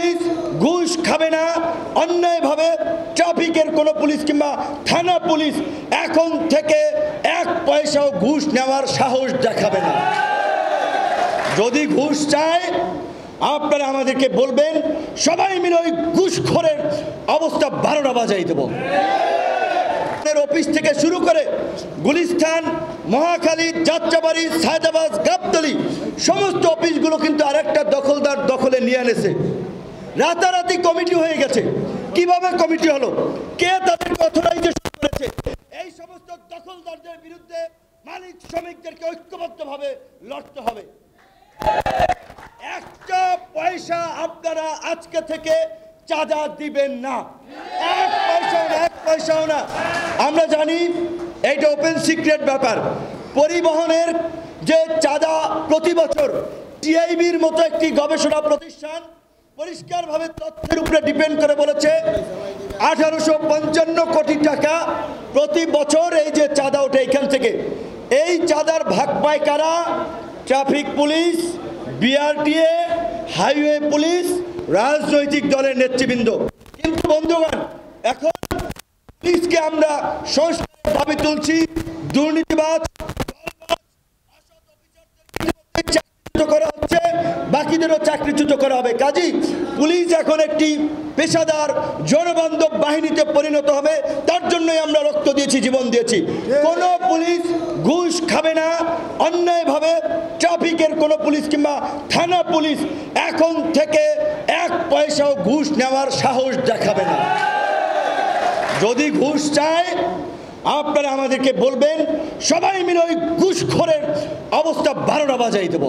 Police ঘুষ খাবে না, অন্যায়ভাবে ট্রাফিকের কোনো পুলিশ কিংবা থানা পুলিশ এখন থেকে 1 পয়সাও ঘুষ নেওয়ার সাহস দেখাবে না। যদি ঘুষ চায় আপনারা আমাদেরকে বলবেন, সবাই মিলে ওই ঘুষখোরের অবস্থা 12টা বাজাই দেব। অফিস থেকে শুরু করে গুলিস্তান, মহাখালী, যাত্রাবাড়ি, সায়দাবাদ, গাবতলী সমস্ত অফিসগুলো কিন্তু আরেকটা দখলদার দখলে নিয়ে এনেছে। রাতারাতি কমিটি হয়ে গেছে। কিভাবে কমিটি হলো, কে তাদেরকে অথরাইজেশন করেছে? এই সমস্ত দখলদারদের বিরুদ্ধে মালিক শ্রমিকদেরকে ঐক্যবদ্ধভাবে লড়তে হবে। একটা পয়সা আপনারা আজকে থেকে চাঁদা দিবেন না, 1 পয়সাও না, 1 পয়সাও না। আমরা জানি এইটা ওপেন সিক্রেট ব্যাপার। পরিবহনের যে চাঁদা প্রতি বছর টিআইবির মতো একটি গবেষণা প্রতিষ্ঠান পরিষ্কারভাবে তথ্যের উপরে ডিপেন্ড করে বলেছে 1855 কোটি টাকা প্রতি বছর এই যে চাঁদা ওঠে এখান থেকে। এই চাঁদার ভাগ পায় কারা? Traffic police, BRTA, highway police, রাজনৈতিক দলের নেতৃবৃন্দ। কিন্তু বন্ধুগণ, এখন পুলিশকে আমরা সংস্কারের দাবি তুলছি। দুর্নীতিবাজ করা হচ্ছে, বাকিদেরও চাকরিচ্যুত করা হবে। কাজী পুলিশ এখন একটি পেশাদার জনবান্ধব বাহিনীতে পরিণত হবে। তার জন্যই আমরা রক্ত দিয়েছি, জীবন দিয়েছি। কোনো পুলিশ ঘুষ খাবে না, অন্যায়ভাবে ট্রাফিকের কোনো পুলিশ কিংবা থানা পুলিশ এখন থেকে 1 পয়সাও ঘুষ নেওয়ার সাহস দেখাবে না। যদি ঘুষ চায় আপনারা আমাদেরকে বলবেন, সবাই মিলে ওই ঘুষখোরের অবস্থা 12টা বাজাই দেব।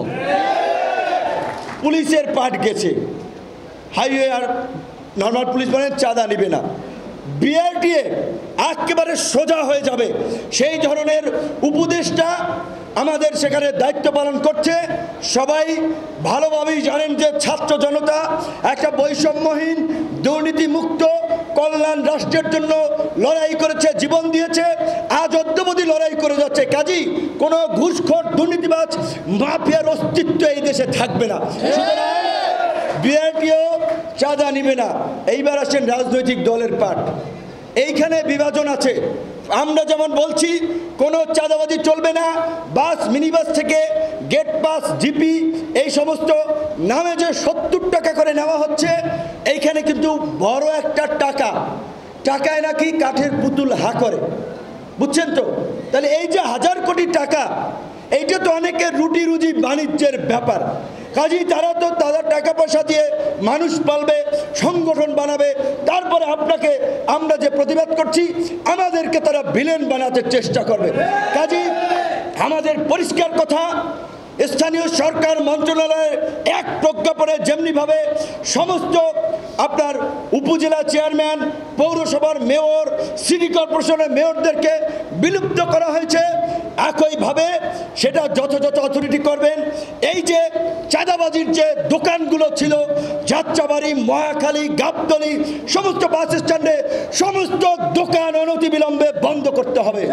পুলিশের পাট গেছে, হাইওয়ে আর নর্মাল পুলিশ মানে চাঁদা নিবে না। বিআরটিএ একেবারে সোজা হয়ে যাবে, সেই ধরনের উপদেষ্টা আমাদের সেখানে দায়িত্ব পালন করছে। সবাই ভালোভাবেই জানেন যে ছাত্র জনতা একটা বৈষম্যহীন দুর্নীতিমুক্ত কল্যাণ রাষ্ট্রের জন্য লড়াই করেছে, জীবন দিয়েছে, আজ অদ্যাবধি লড়াই করে যাচ্ছে। কাজী কোনো ঘুষখোর দুর্নীতিবাজ মাফিয়ার অস্তিত্ব এই দেশে থাকবে না। সুতরাং বিআরটিও চাঁদা নিবে না। এইবার আসেন রাজনৈতিক দলের পাঠ। এইখানে বিভাজন আছে। আমরা যেমন বলছি কোনো চাঁদাবাজি চলবে না, বাস মিনিবাস থেকে গেট পাস, জিপি এই সমস্ত নামে যে 70 টাকা করে নেওয়া হচ্ছে, এইখানে কিন্তু বড় একটা টাকায় নাকি কাঠের পুতুল হা করে, বুঝছেন তো? তাহলে এই যে 1000 কোটি টাকা, এইটা তো অনেকের রুটি রুজি বাণিজ্যের ব্যাপার। কাজেই তারা তো তাদের টাকা পয়সা দিয়ে মানুষ পালবে, সংগঠন বানাবে, তারপরে আপনাকে আমরা যে প্রতিবাদ করছি আমাদেরকে তারা ভিলেন বানাতে চেষ্টা করবে। কাজেই আমাদের পরিষ্কার কথা, স্থানীয় সরকার মন্ত্রণালয়ের এক প্রজ্ঞাপনে যেমনিভাবে সমস্ত আপনার উপজেলা চেয়ারম্যান, পৌরসভার মেয়র, সিটি কর্পোরেশনের মেয়রদেরকে বিলুপ্ত করা হয়েছে, একইভাবে সেটা যথাযথ অথরিটি করবেন। এই যে চাঁদাবাজির যে দোকানগুলো ছিল যাত্রাবাড়ি, মহাখালী, গাবতলী সমস্ত বাস স্ট্যান্ডে সমস্ত দোকান অনতিবিলম্বে বন্ধ করতে হবে।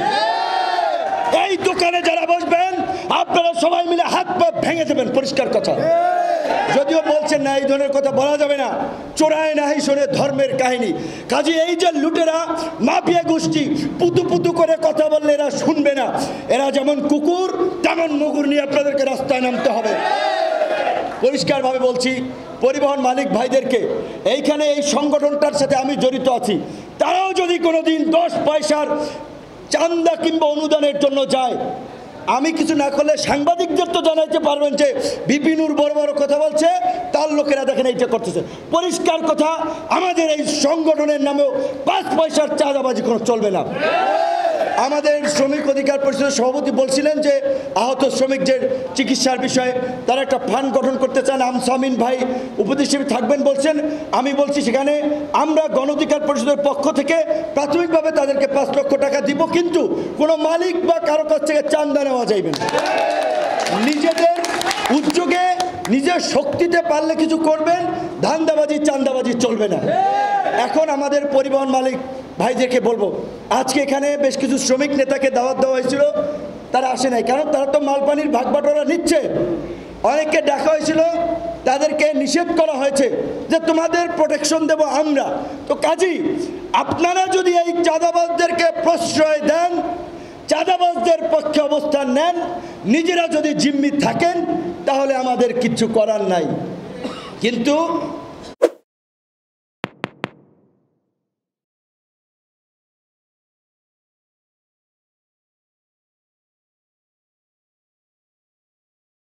এই দোকানে যারা বসবেন আপনারা সবাই মিলে হাত পা ভেঙে দেবেন, পরিষ্কার কথা। যদিও বলছেন না, এই ধরনের কথা বলা যাবে না, চোরায় নাহি শোনে ধর্মের কাহিনী। কাজে এই যে লুটেরা মাফিয়া গোষ্ঠী পুতু পুতু করে কথা বললে এরা শুনবে না। এরা যেমন কুকুর তেমন মুগুর নিয়ে আপনাদেরকে রাস্তায় নামতে হবে। পরিষ্কারভাবে বলছি পরিবহন মালিক ভাইদেরকে, এইখানে এই সংগঠনটার সাথে আমি জড়িত আছি, তারাও যদি কোনোদিন 10 পয়সার চান্দা কিংবা অনুদানের জন্য যায়, আমি কিছু না করলে সাংবাদিকদের তো জানাইতে পারবেন যে বিপিনুর বড় বড় কথা বলছে, তার লোকেরা দেখেন এইটা করতেছে। পরিষ্কার কথা, আমাদের এই সংগঠনের নামেও 5 পয়সার চাঁদাবাজি কোনো চলবে না। আমাদের শ্রমিক অধিকার পরিষদের সভাপতি বলছিলেন যে আহত শ্রমিকদের চিকিৎসার বিষয়ে তারা একটা ফান্ড গঠন করতে চান, আমসামিন ভাই উপদেষ্টা থাকবেন বলছেন। আমি বলছি সেখানে আমরা গণ অধিকার পরিষদের পক্ষ থেকে প্রাথমিকভাবে তাদেরকে 5 লক্ষ টাকা দিব, কিন্তু কোনো মালিক বা কারো কাছ থেকে চাঁদা নেওয়া যাইবে না। নিজেদের উদ্যোগে নিজের শক্তিতে পারলে কিছু করবেন, ধান্দাবাজি চাঁদাবাজি চলবে না। এখন আমাদের পরিবহন মালিক ভাইদেরকে বলবো, আজকে এখানে বেশ কিছু শ্রমিক নেতাকে দাওয়াত দেওয়া হয়েছিল, তারা আসে নাই, কারণ তারা তো মালপানির ভাগ বাটোয়ারা নিচ্ছে। অনেককে ডাকা হয়েছিল, তাদেরকে নিষেধ করা হয়েছে যে তোমাদের প্রোটেকশন দেব আমরা। তো কাজী আপনারা যদি এই চাঁদাবাজদেরকে প্রশ্রয় দেন, চাঁদাবাজদের পক্ষে অবস্থান নেন, নিজেরা যদি জিম্মি থাকেন, তাহলে আমাদের কিচ্ছু করার নাই। কিন্তু